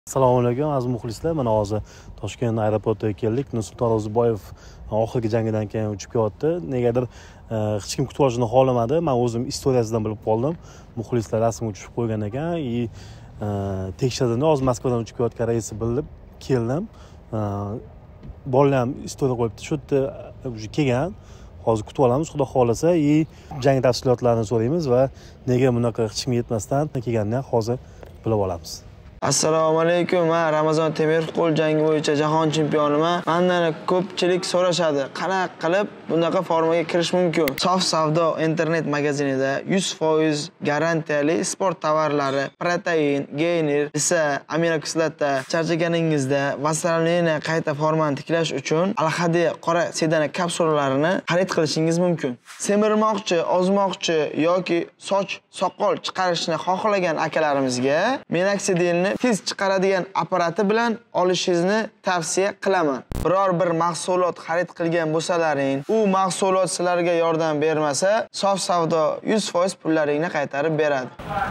Assalomu alaykum aziz muxlislar. Mana hozir Toshkent aeroportiga keldik. Nursulton Ro'ziboyev oxirgi jangidan keyin uchib kelyapti. Negadir hech kim kutib olishni xohlamadi. Men o'zim istoriyasidan bilib qoldim. Muxlislar rasmga tushib qo'ygan ekan. Tekshirdim, hozir Moskvadan uchib kelayotgan reysni bilib keldim. Bolalar ham istoriya qo'yibdi. Shu yerda kelgan. Hozir kutib olamiz, xudo xolasa, jang tafsilotlarini so'raymiz va nega bunaqa hech kimga yetmasdan kelganini hozir bilib olamiz. Assalomu alaykum. Men Ramazon Temirqul jangi bo'yicha jahon chempioniman. Mendan ko'pchilik so'rashadi, qanaqa qilib bunaqa formaga kirish mumkin? Sof savdo internet magazinida 100% garantiyali sport tovarlari, protein, gainer, esa aminokislota charchaganingizda vassaliniya qayta formani tiklash uchun alhadi qora sedana kapsulalarini xarid qilishingiz mumkin. Semirmoqchi, ozmoqchi yoki soch, soqol chiqarishni xohlagan akalarimizga Minoxidilni tez chiqaradigan apparati bilan olishingizni tavsiya qilaman. Biror bir mahsulot xarid qilgan bo'lsalaring, u mahsulot sizlarga yordam bermasa, sof savdo 100% pullaringni qaytarib beradi.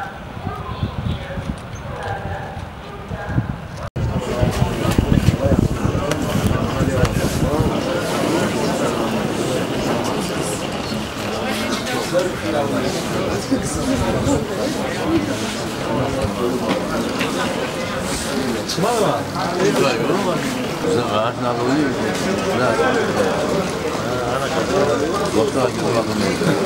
Çıkmadı mı? Güzel var. Ne yapalım? Güzel. Doktor acıdı bakın.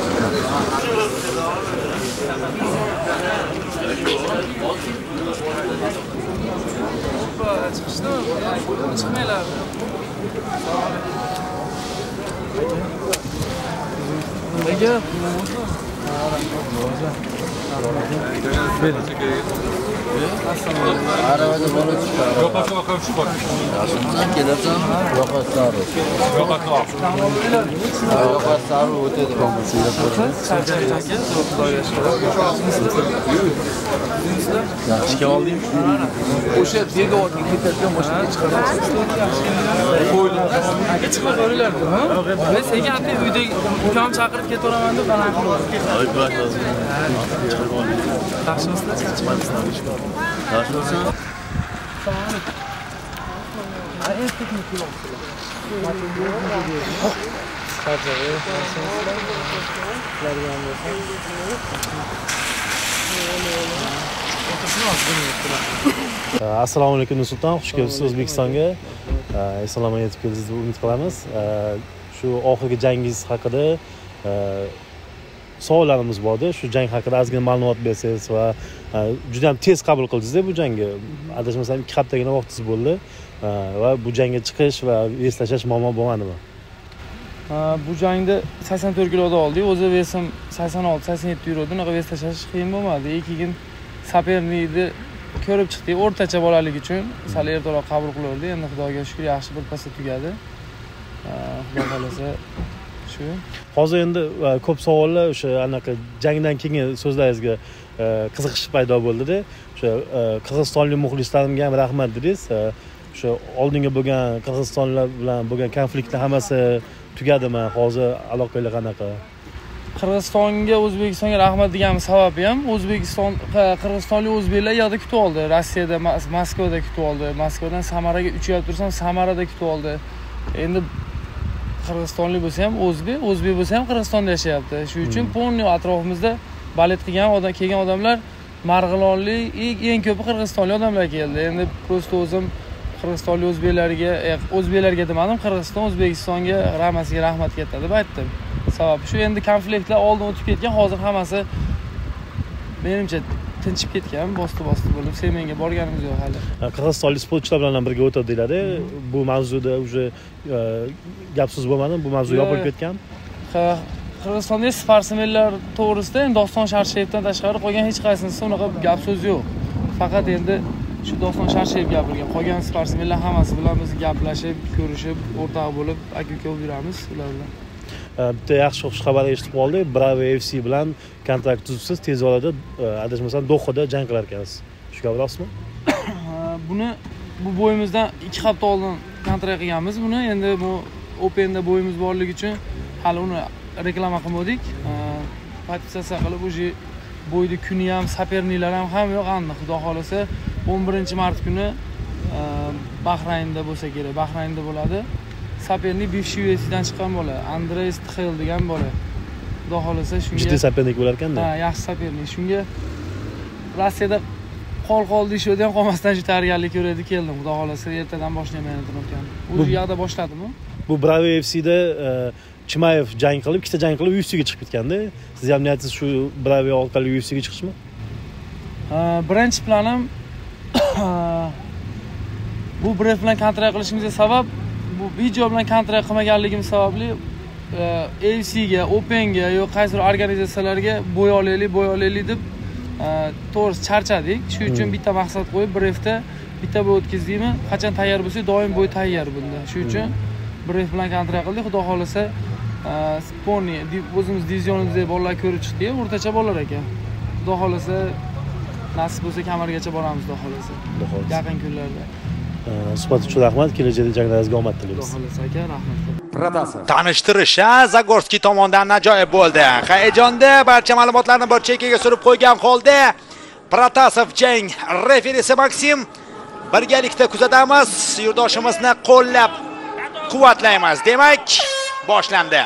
Çıkıştı mı? Çıkmayla. Ege. Arabada bola çıkar. Yok bakalım şu bak. Aslında gelirsen yok sarı. Yok bakalım. Yok sarı ötedi komşuya koyun. Ya çıkam alayım. O şey bir de o iki tepki maşını çıkarmak. Koydum. Çıkma böylelerdi ha? Ben seni yapayım uyda ukam çakırıp ketoramandı ben haklı. Ay bırak lazım. Karşımızda çıkmamışlar. Karşımızda. Assalomu alaykum Nursulton, xush kelibsiz O'zbekistonga. Eson-omon yetib keldingiz deb umid qilamiz. Shu oxirgi jangingiz haqida savollarimiz bordi. Shu jang haqida ozgina ma'lumot bersangiz va juda ham tez qabul qildingiz-da bu jangni. Adashmasam 2 haftagina vaqtingiz bo'ldi va bu jangga chiqish va vес tashlash muammo bo'lmadimi? Bu jangda 84 kiloda oldik. O'zi vesim 86-87 yurdi. Unaqa ves tashlash qiyin bo'lmadi. Keyin sapernikni ko'rib chiqdik. O'rtacha bolalik uchun sal ertaroq qabul qilardi. Endi Xudoga shukr, yaxshi bir pasda tugadi. Xudo xolasa shu. Hozir endi ko'p savollar o'sha anaqa jangdan keyingi so'zlaringizga qiziqish paydo bo'ldi-da. O'sha qirg'izistonlik muxlislarimga ham rahmat dedingiz. O'sha oldinga bo'lgan qirg'izistonlar bilan bo'lgan konfliktlar hammasi tugadimi? Hozir aloqalar qanaqa? Qirg'izistonga, O'zbekistonga rahmat deganim sababi ham qirg'izistonlik o'zbeklar yoqda kutib oldi. Rossiyada, Moskvada kutib oldi. Moskvadan Samaraga uchib tursam, Samarada kutib oldi. Endi qirg'izistonlik bo'lsa ham o'zbek bo'lsa ham Qirg'izistonda yashayapti. Shuning uchun polniy atrofimizda balet kelgan odamlar Marg'ilonlik eng ko'pi qirg'izistonlik odamlar keldi. Endi prosta o'zim qirg'izistonlik o'zbeklarga demadim, Qirg'iziston O'zbekistonga hammasiga rahmat ketdi deb aytdim. Sababi shu, endi konfliktlar oldin o'tib ketgan, hozir hammasi menimcha tinchib ketgan, bosti bo'lib, Semenga borganimiz yo'q hali. Qirg'izistonlik sportchilar bilan birga o'tadilar-da. Bu mavzuda уже gap so'z bo'lmadi, bu mavzu yopilib ketgan. Qirg'izistonda sportsmenlar to'g'risida endi Doston Sharsheyevdan tashqari qolgan hech qaysinisi unaqa gap so'z yo'q. Faqat endi shu Doston Sharsheyev gapirgan. Qolgan sportsmenlar hammasi bilan biz gaplashib, ko'rishib, o'rtoq bo'lib, aka-uka bo'lib yuramiz ular bilan. Bitta yaxshi xushxabar eshitib qoldik. Bravo FC bilan kontrakt tuzibsiz. Tez orada adashmasam Dohada jang qilar ekansiz. Shu gap rostmi? Bu bo'yimizdan 2 hafta oldin kontrakt qilganmiz buni. Endi bu Open'da bo'yimiz borligi uchun hali uni reklama qilmadik. Podpisatsiya qilib, o'sha bo'yda kuni ham, saperniklar ham yo'q aniq. Xudo xolasa 11-mart kuni Bahraynda bo'lsa kerak. Bahraynda bo'ladi. Sapernik bivshiy UFC'dan chiqqan bola, Andreas Txel degan bola. Xudo xolasa shunga jiddiy sapernik bo'lar ekanda. Ha, yaxshi sapernik. Shunga Rossiyada qoldi ishida ham qolmasdan shu tayyorgarlik ko'radi keldim. Xudo xolasa ertadan boshlayman ekan. U yoqda boshladimi? Bu Bravo UFC'da Chimayev jang qilib, ikkita jang qilib UFC'ga chiqib ketganda, siz ham niyatingiz shu Bravo orqali UFC'ga chiqishmi? Birinchi planim bu bref bilan kontrakt qilishimizga sabab bu video bilan kontrakt qilmaganligim sababli AFC'ga, Open'ga yoki qaysi organizatsiyalarga bo'y olaylik deb to'g'risi charchadik. Shuning uchun bitta maqsad qo'yib, brefda bitta bo'y o'tkazdikmi, qachon tayyor bo'lsak, doim bo'y tayyor bunda. Shuning uchun bref bilan kontrakt qildik. Xudo xolasa Pony o'zimiz divizionimizda bolalar ko'rib chiqdik, o'rtacha bolalar ekan. Xudo xolasa nasib bo'lsa kamargacha boramiz, xudo xolasa. Yaqin kunlarda. Suhbat uchun rahmat, kelajakda janglaringizga omad tilaymiz. Xudo xolasa aka, rahmat. Protasov. Tanishtirish Zagorskiy tomonidan ajoyib bo'ldi. Hayajonda barcha ma'lumotlarni bir chekkaga surib qo'ygan holda Protasov jang referisi Maksim birgalikda kuzatamiz. Yurtdoshimizni qo'llab quvvatlaymiz. Demak, boshlandi.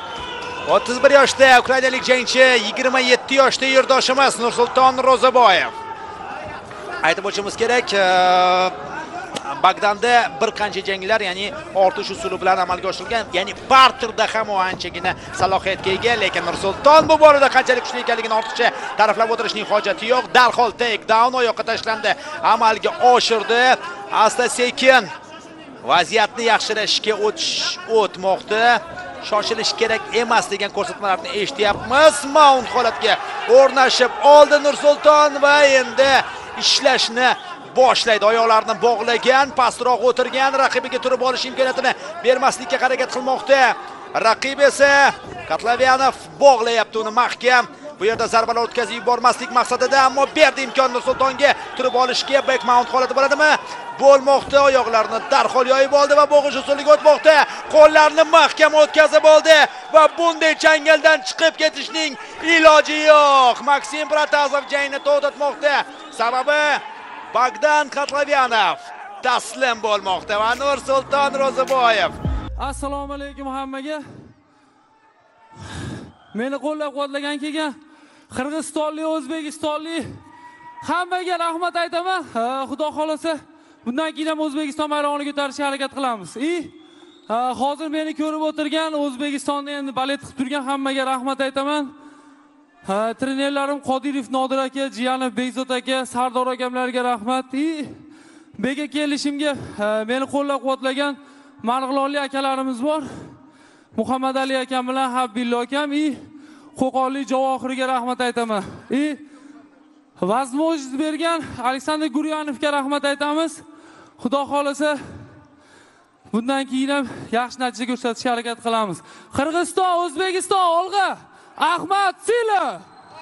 31 yoshda ukrainalik jangchi, 27 yoshda yurtdoshimiz Nursulton Ro'zaboyev. Aytib o'tishimiz kerak, Bagdanda bir qancha janglar, ya'ni ortish usuli bilan amalga oshirilgan, ya'ni parterda ham anchagina salohiyatga ega, lekin Nursulton bu borada qanchalik kuchli ekanligini ortiqcha ta'riflab o'tirishning hojati yo'q. Darhol takedown oyoqqa tashlandi, amalga oshirdi. Asta-sekin vaziyatni yaxshilashga o'tmoqda. Shoshilish kerak emas degan ko'rsatmalarni eshityapmiz. Mount holatga o'rnashib oldi Nursulton va endi ishlashni boshlaydi. Oyoqlarini bog'lagan, pastroq o'tirgan, raqibiga turib olish imkoniyatini bermaslikka harakat qilmoqda. Raqib esa Katlavyanov bog'layapti uni mahkam. Bu yerda zarbalar o'tkazib yubormaslik maqsadida, ammo berdi imkon Nursultonga turib olishga. Back mount holati bo'ladimi? Bo'lmoqda. Oyoqlarini darhol yoyib oldi va bo'g'ish usuliga o'tmoqda. Qo'llarini mahkam o'tkazib oldi va bunday changaldan chiqib ketishning iloji yo'q. Maksim Protasov jangni to'xtatmoqda. Sababi Bagdan Katlavyanov taslim bo'lmoqda va Nursulton Ro'zaboyev. Assalomu alaykum hammaga. Meni qo'llab-quvvatlagan kelgan Qirg'izistonlik, O'zbekistonlik hammaga rahmat aytaman. Xudo xolasa bundan keyin ham O'zbekiston bayrog'ini ko'tarishga harakat qilamiz. Hozir meni ko'rib o'tirgan O'zbekistonda endi balet qilib turgan hammaga rahmat aytaman. Trenerlarim Qodirov Nodir aka, Jiyanov Bekzod aka, Sardor akamlarga rahmat. Bega kelishimga meni qo'llab-quvvatlagan Marg'ilonlik akalarimiz bor. Muhammad Ali akam bilan Habbillo akam, Qo'qonlik Javohirga rahmat aytaman. Vazmojiz bergan Aleksandr Guryanovga rahmat aytamiz. Xudo xolasa bundan keyin ham yaxshi natija ko'rsatishga harakat qilamiz. Qirg'iziston, O'zbekiston olg'a! Ahmad Sila!